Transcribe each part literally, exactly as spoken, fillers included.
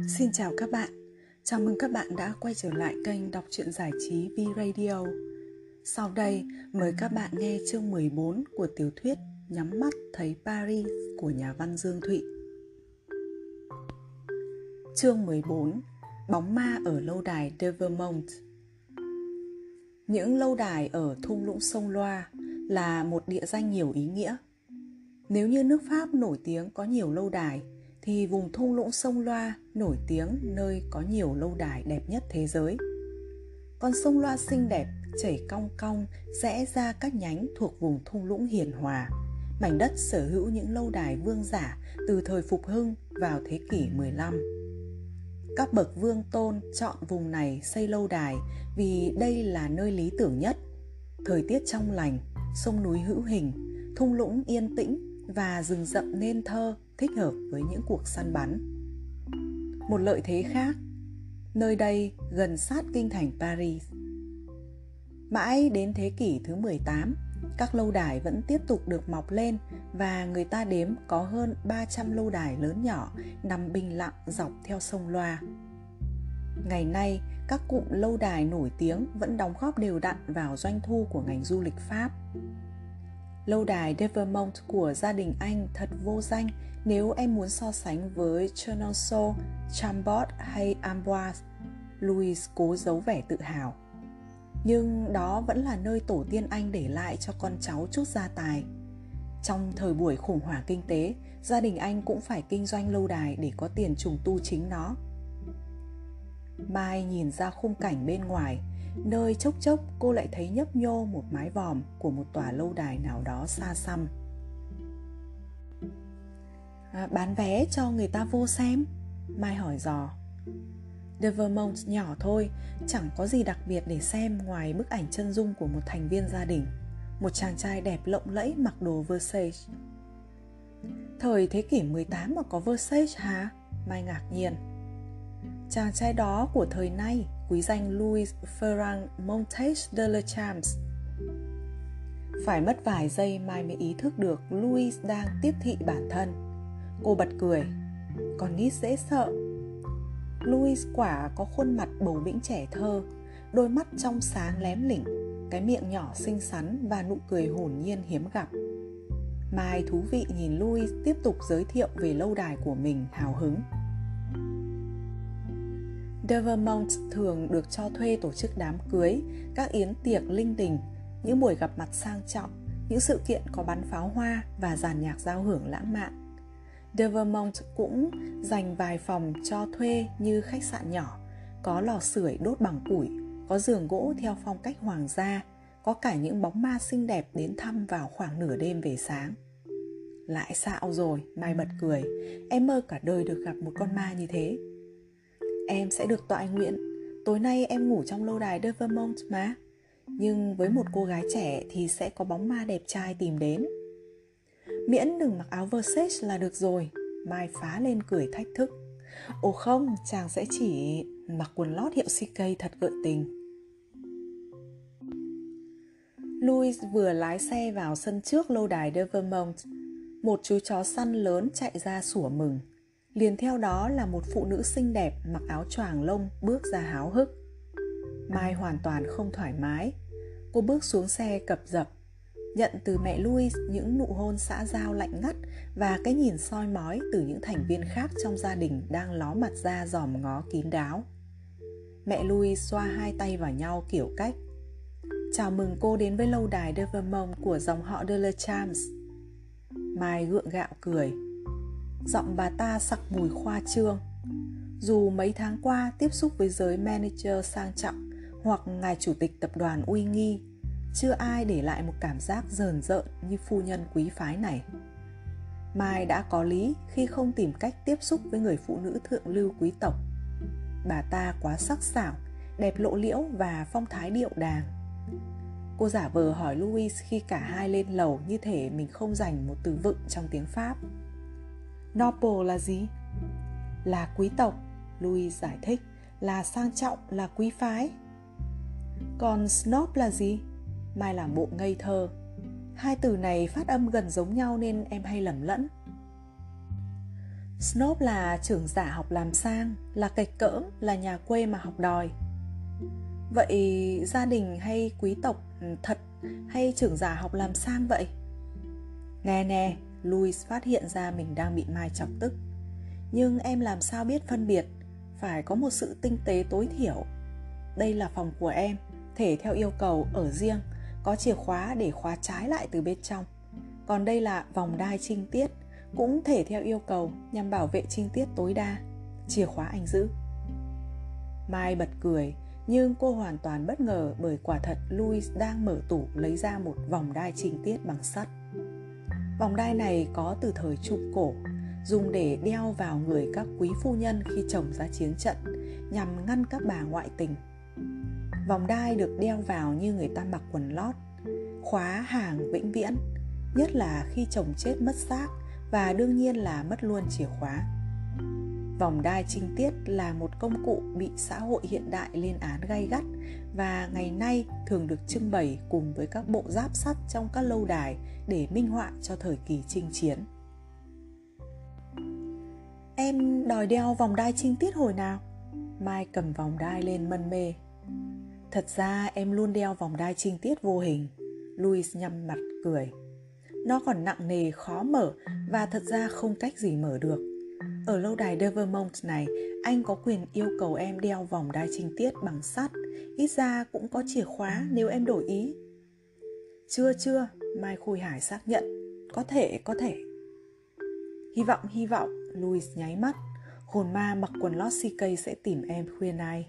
Xin chào các bạn, chào mừng các bạn đã quay trở lại kênh đọc truyện giải trí V-Radio. Sau đây, mời các bạn nghe chương mười bốn của tiểu thuyết Nhắm mắt thấy Paris của nhà văn Dương Thụy. Chương mười bốn, Bóng ma ở lâu đài de Vermont. Những lâu đài ở thung lũng sông Loire là một địa danh nhiều ý nghĩa. Nếu như nước Pháp nổi tiếng có nhiều lâu đài, thì vùng thung lũng sông Loire nổi tiếng nơi có nhiều lâu đài đẹp nhất thế giới. Con sông Loire xinh đẹp chảy cong cong rẽ ra các nhánh thuộc vùng thung lũng hiền hòa, mảnh đất sở hữu những lâu đài vương giả từ thời Phục Hưng vào thế kỷ mười lăm. Các bậc vương tôn chọn vùng này xây lâu đài vì đây là nơi lý tưởng nhất. Thời tiết trong lành, sông núi hữu hình, thung lũng yên tĩnh và rừng rậm nên thơ thích hợp với những cuộc săn bắn. Một lợi thế khác, nơi đây gần sát kinh thành Paris. Mãi đến thế kỷ thứ mười tám, các lâu đài vẫn tiếp tục được mọc lên và người ta đếm có hơn ba trăm lâu đài lớn nhỏ nằm bình lặng dọc theo sông Loire. Ngày nay, các cụm lâu đài nổi tiếng vẫn đóng góp đều đặn vào doanh thu của ngành du lịch Pháp. Lâu đài de Vermont của gia đình anh thật vô danh nếu em muốn so sánh với Chenonceau, Chambord hay Amboise. Louis cố giấu vẻ tự hào. Nhưng đó vẫn là nơi tổ tiên anh để lại cho con cháu chút gia tài. Trong thời buổi khủng hoảng kinh tế, gia đình anh cũng phải kinh doanh lâu đài để có tiền trùng tu chính nó. Mai nhìn ra khung cảnh bên ngoài, nơi chốc chốc cô lại thấy nhấp nhô một mái vòm của một tòa lâu đài nào đó xa xăm. À, bán vé cho người ta vô xem? Mai hỏi dò. De Vermont nhỏ thôi, chẳng có gì đặc biệt để xem ngoài bức ảnh chân dung của một thành viên gia đình, một chàng trai đẹp lộng lẫy mặc đồ Versace. Thời thế kỷ mười tám mà có Versace hả? Mai ngạc nhiên. Chàng trai đó của thời nay quý danh Louis Ferrand Montage de la Champs. Phải mất vài giây Mai mới ý thức được Louis đang tiếp thị bản thân. Cô bật cười. Con nít dễ sợ. Louis quả có khuôn mặt bầu bĩnh trẻ thơ, đôi mắt trong sáng lém lỉnh, cái miệng nhỏ xinh xắn và nụ cười hồn nhiên hiếm gặp. Mai thú vị nhìn Louis tiếp tục giới thiệu về lâu đài của mình hào hứng. De Vermont thường được cho thuê tổ chức đám cưới, các yến tiệc linh đình, những buổi gặp mặt sang trọng, những sự kiện có bắn pháo hoa và dàn nhạc giao hưởng lãng mạn. De Vermont cũng dành vài phòng cho thuê như khách sạn nhỏ, có lò sưởi đốt bằng củi, có giường gỗ theo phong cách hoàng gia, có cả những bóng ma xinh đẹp đến thăm vào khoảng nửa đêm về sáng. Lại xạo rồi, Mai bật cười, em mơ cả đời được gặp một con ma như thế. Em sẽ được tọa nguyện, tối nay em ngủ trong lâu đài de Vermont mà. Nhưng với một cô gái trẻ thì sẽ có bóng ma đẹp trai tìm đến. Miễn đừng mặc áo Versace là được rồi, Mai phá lên cười thách thức. Ồ không, chàng sẽ chỉ mặc quần lót hiệu xê ca thật gợi tình. Louis vừa lái xe vào sân trước lâu đài de Vermont. Một chú chó săn lớn chạy ra sủa mừng. Liền theo đó là một phụ nữ xinh đẹp mặc áo choàng lông bước ra háo hức. Mai hoàn toàn không thoải mái. Cô bước xuống xe cập dập, nhận từ mẹ Louis những nụ hôn xã giao lạnh ngắt và cái nhìn soi mói từ những thành viên khác trong gia đình đang ló mặt ra dòm ngó kín đáo. Mẹ Louis xoa hai tay vào nhau kiểu cách. Chào mừng cô đến với lâu đài de Vermont của dòng họ de la Champs. Mai gượng gạo cười. Giọng bà ta sặc mùi khoa trương. Dù mấy tháng qua tiếp xúc với giới manager sang trọng hoặc ngài chủ tịch tập đoàn uy nghi, chưa ai để lại một cảm giác rờn rợn như phu nhân quý phái này. Mai đã có lý khi không tìm cách tiếp xúc với người phụ nữ thượng lưu quý tộc. Bà ta quá sắc sảo, đẹp lộ liễu và phong thái điệu đàng. Cô giả vờ hỏi Louis khi cả hai lên lầu như thể mình không dành một từ vựng trong tiếng Pháp. Noble là gì? Là quý tộc, Louis giải thích, là sang trọng, là quý phái. Còn snob là gì? Mai làm bộ ngây thơ. Hai từ này phát âm gần giống nhau nên em hay lầm lẫn. Snob là trưởng giả học làm sang, là kịch cỡm, là nhà quê mà học đòi. Vậy gia đình hay quý tộc thật hay trưởng giả học làm sang vậy? Nghe nè, Louis phát hiện ra mình đang bị Mai chọc tức. Nhưng em làm sao biết phân biệt, phải có một sự tinh tế tối thiểu. Đây là phòng của em, thể theo yêu cầu ở riêng, có chìa khóa để khóa trái lại từ bên trong. Còn đây là vòng đai trinh tiết, cũng thể theo yêu cầu nhằm bảo vệ trinh tiết tối đa. Chìa khóa anh giữ. Mai bật cười, nhưng cô hoàn toàn bất ngờ bởi quả thật Louis đang mở tủ lấy ra một vòng đai trinh tiết bằng sắt. Vòng đai này có từ thời Trung Cổ, dùng để đeo vào người các quý phu nhân khi chồng ra chiến trận, nhằm ngăn các bà ngoại tình. Vòng đai được đeo vào như người ta mặc quần lót, khóa hàng vĩnh viễn, nhất là khi chồng chết mất xác và đương nhiên là mất luôn chìa khóa. Vòng đai trinh tiết là một công cụ bị xã hội hiện đại lên án gay gắt và ngày nay thường được trưng bày cùng với các bộ giáp sắt trong các lâu đài để minh họa cho thời kỳ chinh chiến. Em đòi đeo vòng đai trinh tiết hồi nào? Mai cầm vòng đai lên mân mê. Thật ra em luôn đeo vòng đai trinh tiết vô hình. Louis nhăn mặt cười. Nó còn nặng nề, khó mở và thật ra không cách gì mở được. Ở lâu đài Devermont này, anh có quyền yêu cầu em đeo vòng đai trinh tiết bằng sắt. Ít ra cũng có chìa khóa nếu em đổi ý. Chưa chưa, Mai Khôi Hải xác nhận. Có thể, có thể. Hy vọng, hy vọng, Louis nháy mắt. Hồn ma mặc quần lót xê ca sẽ tìm em khuya nay.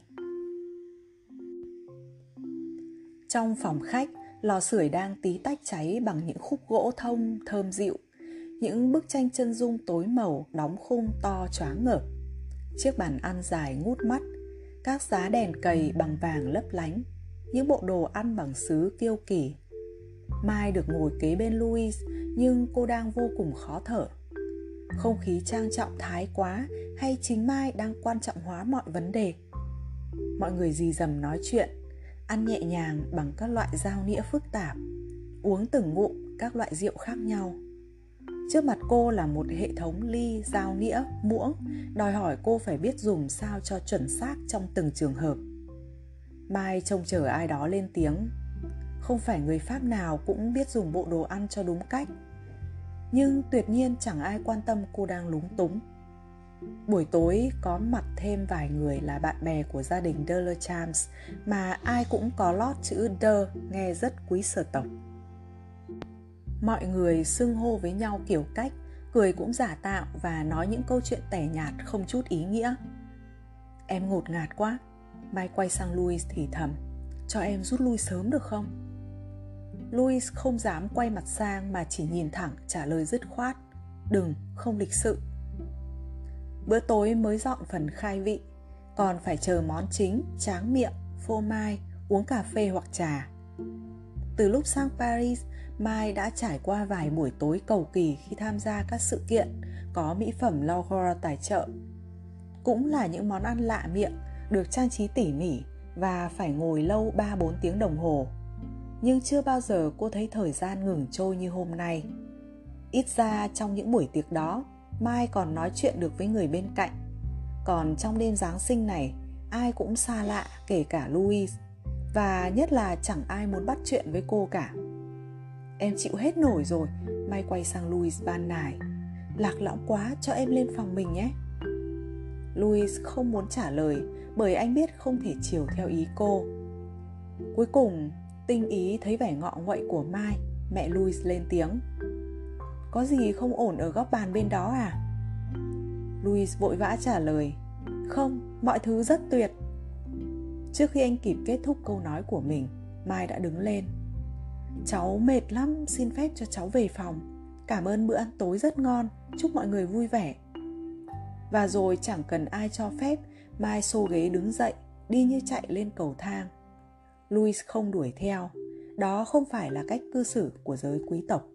Trong phòng khách, lò sưởi đang tí tách cháy bằng những khúc gỗ thông thơm dịu. Những bức tranh chân dung tối màu đóng khung to choáng ngợp. Chiếc bàn ăn dài ngút mắt, các giá đèn cầy bằng vàng lấp lánh, những bộ đồ ăn bằng sứ kiêu kỳ. Mai được ngồi kế bên Louis, nhưng cô đang vô cùng khó thở. Không khí trang trọng thái quá hay chính Mai đang quan trọng hóa mọi vấn đề? Mọi người rì rầm nói chuyện, ăn nhẹ nhàng bằng các loại dao nĩa phức tạp, uống từng ngụm các loại rượu khác nhau. Trước mặt cô là một hệ thống ly, dao nĩa, muỗng, đòi hỏi cô phải biết dùng sao cho chuẩn xác trong từng trường hợp. Mai trông chờ ai đó lên tiếng. Không phải người Pháp nào cũng biết dùng bộ đồ ăn cho đúng cách. Nhưng tuyệt nhiên chẳng ai quan tâm cô đang lúng túng. Buổi tối có mặt thêm vài người là bạn bè của gia đình de Lechamps, mà ai cũng có lót chữ de, nghe rất quý sở tộc. Mọi người xưng hô với nhau kiểu cách, cười cũng giả tạo và nói những câu chuyện tẻ nhạt không chút ý nghĩa. Em ngột ngạt quá. Mai quay sang Louis thì thầm. Cho em rút lui sớm được không? Louis không dám quay mặt sang mà chỉ nhìn thẳng trả lời dứt khoát. Đừng, không lịch sự. Bữa tối mới dọn phần khai vị, còn phải chờ món chính, tráng miệng, phô mai, uống cà phê hoặc trà. Từ lúc sang Paris, Mai đã trải qua vài buổi tối cầu kỳ khi tham gia các sự kiện có mỹ phẩm Laura tài trợ. Cũng là những món ăn lạ miệng, được trang trí tỉ mỉ và phải ngồi lâu ba bốn tiếng đồng hồ. Nhưng chưa bao giờ cô thấy thời gian ngừng trôi như hôm nay. Ít ra trong những buổi tiệc đó, Mai còn nói chuyện được với người bên cạnh. Còn trong đêm Giáng sinh này, ai cũng xa lạ, kể cả Louis. Và nhất là chẳng ai muốn bắt chuyện với cô cả. Em chịu hết nổi rồi. Mai quay sang Louis van nài. Lạc lõng quá, cho em lên phòng mình nhé. Louis không muốn trả lời, bởi anh biết không thể chiều theo ý cô. Cuối cùng, tinh ý thấy vẻ ngọ nguậy của Mai, mẹ Louis lên tiếng. Có gì không ổn ở góc bàn bên đó à? Louis vội vã trả lời. Không, mọi thứ rất tuyệt. Trước khi anh kịp kết thúc câu nói của mình, Mai đã đứng lên. Cháu mệt lắm, xin phép cho cháu về phòng. Cảm ơn bữa ăn tối rất ngon, chúc mọi người vui vẻ. Và rồi chẳng cần ai cho phép, Mai xô ghế đứng dậy, đi như chạy lên cầu thang. Louis không đuổi theo, đó không phải là cách cư xử của giới quý tộc.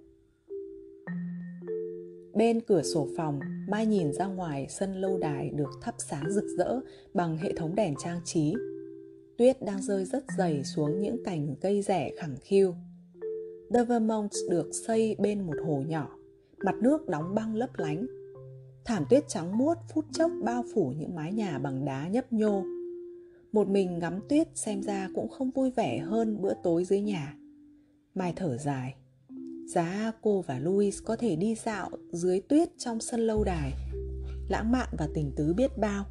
Bên cửa sổ phòng, Mai nhìn ra ngoài sân lâu đài được thắp sáng rực rỡ bằng hệ thống đèn trang trí. Tuyết đang rơi rất dày xuống những cành cây rẻ khẳng khiu. Devermont được xây bên một hồ nhỏ, mặt nước đóng băng lấp lánh. Thảm tuyết trắng muốt phút chốc bao phủ những mái nhà bằng đá nhấp nhô. Một mình ngắm tuyết xem ra cũng không vui vẻ hơn bữa tối dưới nhà. Mai thở dài. Giá cô và Louis có thể đi dạo dưới tuyết trong sân lâu đài. Lãng mạn và tình tứ biết bao.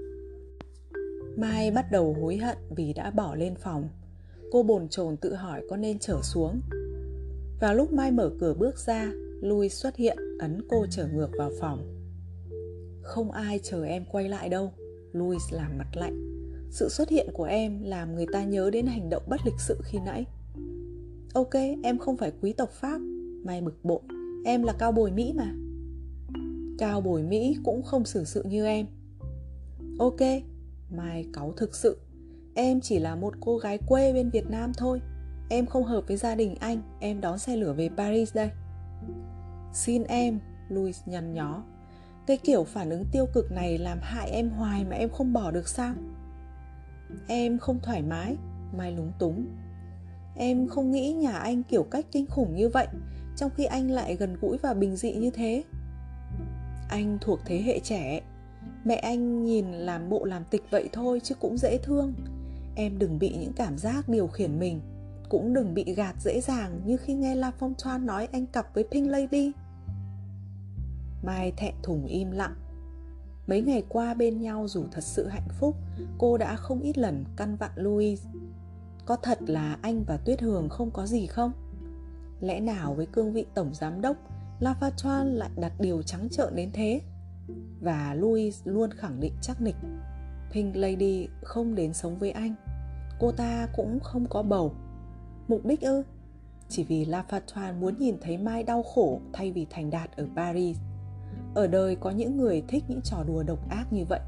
Mai bắt đầu hối hận vì đã bỏ lên phòng. Cô bồn chồn tự hỏi có nên trở xuống. Vào lúc Mai mở cửa bước ra, Louis xuất hiện ấn cô trở ngược vào phòng. Không ai chờ em quay lại đâu, Louis làm mặt lạnh. Sự xuất hiện của em làm người ta nhớ đến hành động bất lịch sự khi nãy. Ok, em không phải quý tộc Pháp, Mai bực bội. Em là cao bồi Mỹ mà. Cao bồi Mỹ cũng không xử sự như em. Ok, Mai cáu thực sự. Em chỉ là một cô gái quê bên Việt Nam thôi. Em không hợp với gia đình anh. Em đón xe lửa về Paris đây. Xin em, Louis nhăn nhó. Cái kiểu phản ứng tiêu cực này làm hại em hoài mà em không bỏ được sao? Em không thoải mái, Mai lúng túng. Em không nghĩ nhà anh kiểu cách kinh khủng như vậy, trong khi anh lại gần gũi và bình dị như thế. Anh thuộc thế hệ trẻ. Mẹ anh nhìn làm bộ làm tịch vậy thôi chứ cũng dễ thương. Em đừng bị những cảm giác điều khiển mình. Cũng đừng bị gạt dễ dàng như khi nghe La Fontaine nói anh cặp với Pink Lady. Mai thẹn thùng im lặng. Mấy ngày qua bên nhau dù thật sự hạnh phúc, cô đã không ít lần căn vặn Louis. Có thật là anh và Tuyết Hường không có gì không? Lẽ nào với cương vị tổng giám đốc, La Fontaine lại đặt điều trắng trợn đến thế? Và Louis luôn khẳng định chắc nịch, Pink Lady không đến sống với anh. Cô ta cũng không có bầu. Mục đích ư? Chỉ vì La Fontaine muốn nhìn thấy Mai đau khổ thay vì thành đạt ở Paris. Ở đời có những người thích những trò đùa độc ác như vậy.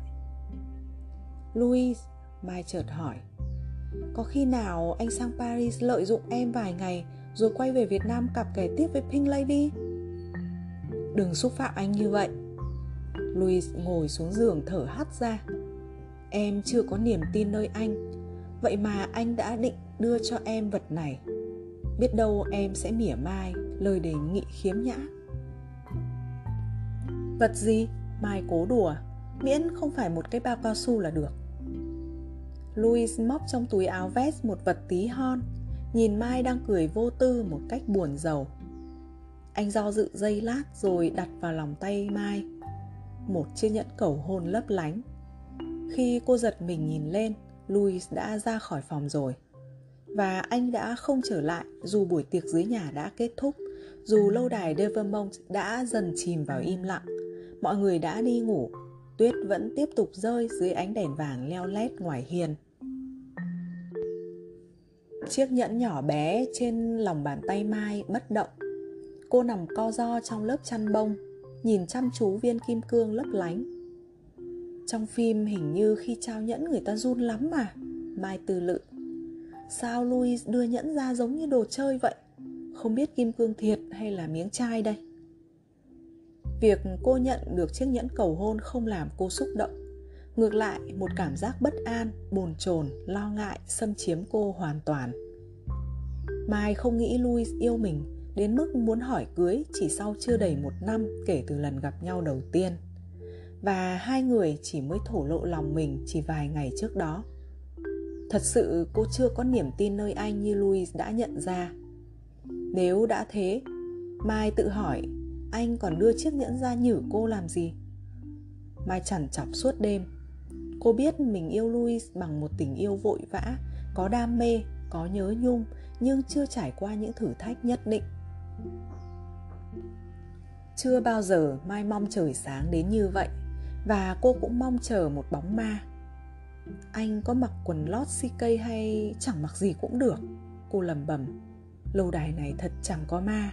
Louis, Mai chợt hỏi, có khi nào anh sang Paris lợi dụng em vài ngày rồi quay về Việt Nam cặp kè tiếp với Pink Lady? Đừng xúc phạm anh như vậy. Louis ngồi xuống giường thở hắt ra. Em chưa có niềm tin nơi anh, vậy mà anh đã định đưa cho em vật này. Biết đâu em sẽ mỉa mai lời đề nghị khiếm nhã. Vật gì? Mai cố đùa. Miễn không phải một cái bao cao su là được. Louis móc trong túi áo vest một vật tí hon, nhìn Mai đang cười vô tư một cách buồn rầu. Anh do dự giây lát rồi đặt vào lòng tay Mai một chiếc nhẫn cầu hôn lấp lánh. Khi cô giật mình nhìn lên, Louis đã ra khỏi phòng rồi. Và anh đã không trở lại dù buổi tiệc dưới nhà đã kết thúc, dù lâu đài de Vermont đã dần chìm vào im lặng. Mọi người đã đi ngủ. Tuyết vẫn tiếp tục rơi dưới ánh đèn vàng leo lét ngoài hiên. Chiếc nhẫn nhỏ bé trên lòng bàn tay Mai bất động. Cô nằm co ro trong lớp chăn bông, nhìn chăm chú viên kim cương lấp lánh. Trong phim hình như khi trao nhẫn người ta run lắm mà, Mai tư lự. Sao Louis đưa nhẫn ra giống như đồ chơi vậy? Không biết kim cương thiệt hay là miếng chai đây? Việc cô nhận được chiếc nhẫn cầu hôn không làm cô xúc động. Ngược lại, một cảm giác bất an, bồn chồn, lo ngại xâm chiếm cô hoàn toàn. Mai không nghĩ Louis yêu mình đến mức muốn hỏi cưới chỉ sau chưa đầy một năm kể từ lần gặp nhau đầu tiên. Và hai người chỉ mới thổ lộ lòng mình chỉ vài ngày trước đó. Thật sự cô chưa có niềm tin nơi anh như Louis đã nhận ra. Nếu đã thế, Mai tự hỏi anh còn đưa chiếc nhẫn ra nhử cô làm gì? Mai trằn trọc suốt đêm. Cô biết mình yêu Louis bằng một tình yêu vội vã, có đam mê, có nhớ nhung, nhưng chưa trải qua những thử thách nhất định. Chưa bao giờ Mai mong trời sáng đến như vậy, và cô cũng mong chờ một bóng ma. Anh có mặc quần lót xê ca hay chẳng mặc gì cũng được, cô lẩm bẩm. Lâu đài này thật chẳng có ma.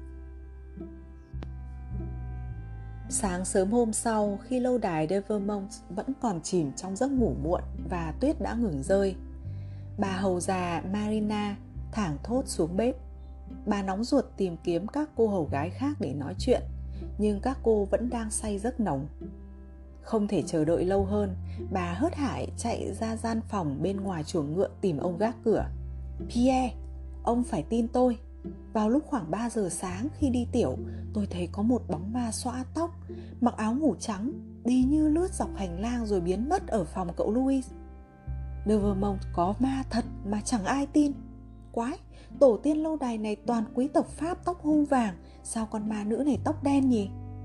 Sáng sớm hôm sau, khi lâu đài de Vermont vẫn còn chìm trong giấc ngủ muộn và tuyết đã ngừng rơi, bà hầu già Marina thảng thốt xuống bếp. Bà nóng ruột tìm kiếm các cô hầu gái khác để nói chuyện, nhưng các cô vẫn đang say giấc nồng. Không thể chờ đợi lâu hơn, bà hớt hải chạy ra gian phòng bên ngoài chuồng ngựa tìm ông gác cửa. Pierre, ông phải tin tôi, Vào lúc khoảng ba giờ sáng khi đi tiểu, tôi thấy có một bóng ma xõa tóc, mặc áo ngủ trắng, đi như lướt dọc hành lang rồi biến mất ở phòng cậu Louis. Nevermont có ma thật mà chẳng ai tin. Quái, tổ tiên lâu đài này toàn quý tộc Pháp tóc hung vàng, sao con ma nữ này tóc đen nhỉ?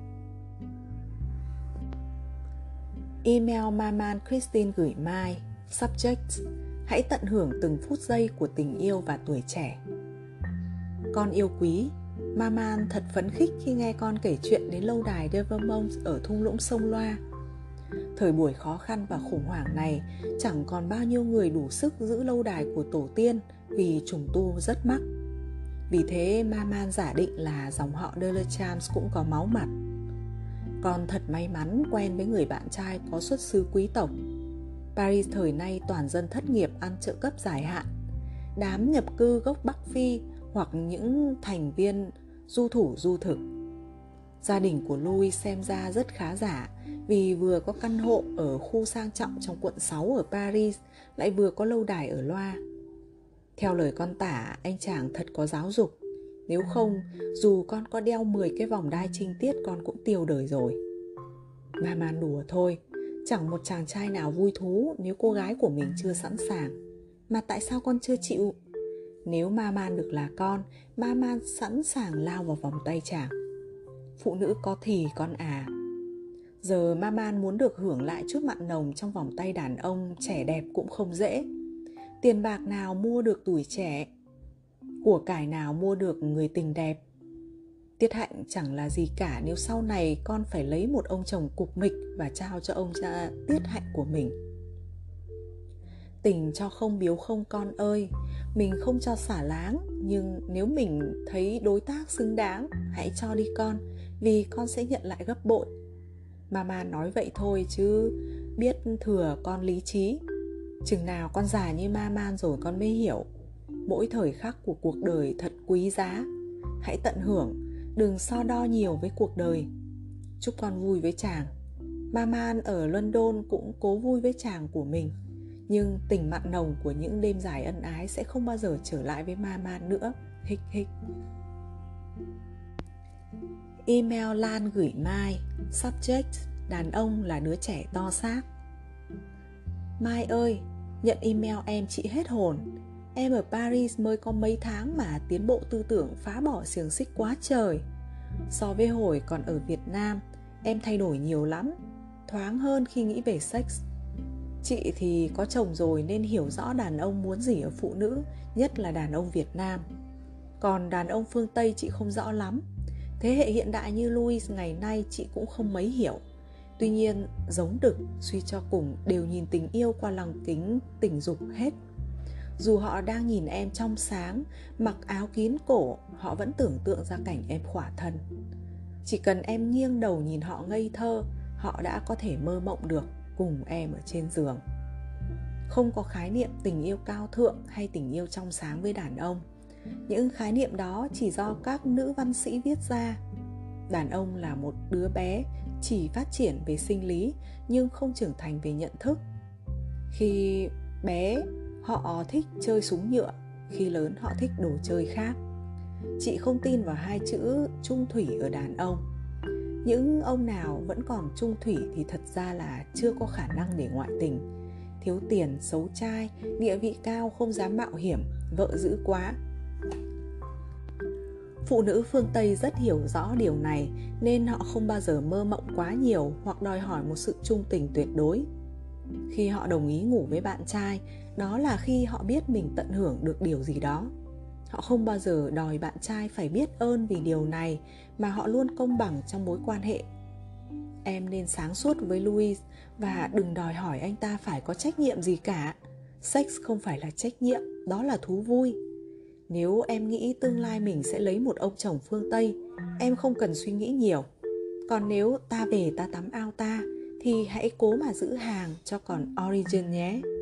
Email Maman Christine gửi Mai. Subject: hãy tận hưởng từng phút giây của tình yêu và tuổi trẻ. Con yêu quý, Maman thật phấn khích khi nghe con kể chuyện đến lâu đài Nevermont ở thung lũng sông Loa. Thời buổi khó khăn và khủng hoảng này, chẳng còn bao nhiêu người đủ sức giữ lâu đài của tổ tiên vì trùng tu rất mắc. Vì thế Maman giả định là dòng họ de Lechamps cũng có máu mặt. Con thật may mắn quen với người bạn trai có xuất xứ quý tộc. Paris thời nay toàn dân thất nghiệp ăn trợ cấp dài hạn, đám nhập cư gốc Bắc Phi hoặc những thành viên du thủ du thực. Gia đình của Louis xem ra rất khá giả vì vừa có căn hộ ở khu sang trọng trong quận sáu ở Paris, lại vừa có lâu đài ở Loa. Theo lời con tả, anh chàng thật có giáo dục. Nếu không, dù con có đeo mười cái vòng đai trinh tiết con cũng tiêu đời rồi. Maman đùa thôi, chẳng một chàng trai nào vui thú nếu cô gái của mình chưa sẵn sàng. Mà tại sao con chưa chịu? Nếu Maman được là con, Maman sẵn sàng lao vào vòng tay chàng. Phụ nữ có thì con à. Giờ Maman muốn được hưởng lại chút mặn nồng trong vòng tay đàn ông trẻ đẹp cũng không dễ. Tiền bạc nào mua được tuổi trẻ, của cải nào mua được người tình đẹp. Tiết hạnh chẳng là gì cả nếu sau này con phải lấy một ông chồng cục mịch và trao cho ông cha tiết hạnh của mình. Tình cho không biếu không con ơi, mình không cho xả láng, nhưng nếu mình thấy đối tác xứng đáng, hãy cho đi con, vì con sẽ nhận lại gấp bội. Mama nói vậy thôi chứ biết thừa con lý trí. Chừng nào con già như Maman rồi con mới hiểu. Mỗi thời khắc của cuộc đời thật quý giá. Hãy tận hưởng, đừng so đo nhiều với cuộc đời. Chúc con vui với chàng. Maman ở London cũng cố vui với chàng của mình. Nhưng tình mặn nồng của những đêm dài ân ái sẽ không bao giờ trở lại với Maman nữa. Hích hích. Email Lan gửi Mai. Subject: đàn ông là đứa trẻ to xác. Mai ơi, nhận email em chị hết hồn. Em ở Paris mới có mấy tháng mà tiến bộ tư tưởng phá bỏ xiềng xích quá trời. So với hồi còn ở Việt Nam, em thay đổi nhiều lắm, thoáng hơn khi nghĩ về sex. Chị thì có chồng rồi nên hiểu rõ đàn ông muốn gì ở phụ nữ, nhất là đàn ông Việt Nam. Còn đàn ông phương Tây chị không rõ lắm. Thế hệ hiện đại như Louis ngày nay chị cũng không mấy hiểu. Tuy nhiên, giống Đực, suy cho cùng đều nhìn tình yêu qua lăng kính tình dục hết. Dù họ đang nhìn em trong sáng, mặc áo kín cổ, họ vẫn tưởng tượng ra cảnh em khỏa thân. Chỉ cần em nghiêng đầu nhìn họ ngây thơ, họ đã có thể mơ mộng được cùng em ở trên giường. Không có khái niệm tình yêu cao thượng hay tình yêu trong sáng với đàn ông. Những khái niệm đó chỉ do các nữ văn sĩ viết ra. Đàn ông là một đứa bé chỉ phát triển về sinh lý nhưng không trưởng thành về nhận thức. Khi bé, họ thích chơi súng nhựa, khi lớn họ thích đồ chơi khác. Chị không tin vào hai chữ chung thủy ở đàn ông. Những ông nào vẫn còn chung thủy thì thật ra là chưa có khả năng để ngoại tình. Thiếu tiền, xấu trai, địa vị cao không dám mạo hiểm, vợ dữ quá. Phụ nữ phương Tây rất hiểu rõ điều này nên họ không bao giờ mơ mộng quá nhiều hoặc đòi hỏi một sự trung tình tuyệt đối. Khi họ đồng ý ngủ với bạn trai, đó là khi họ biết mình tận hưởng được điều gì đó. Họ không bao giờ đòi bạn trai phải biết ơn vì điều này, mà họ luôn công bằng trong mối quan hệ. Em nên sáng suốt với Louis và đừng đòi hỏi anh ta phải có trách nhiệm gì cả. Sex không phải là trách nhiệm, đó là thú vui. Nếu em nghĩ tương lai mình sẽ lấy một ông chồng phương Tây, em không cần suy nghĩ nhiều. Còn nếu ta về ta tắm ao ta, thì hãy cố mà giữ hàng cho còn origin nhé.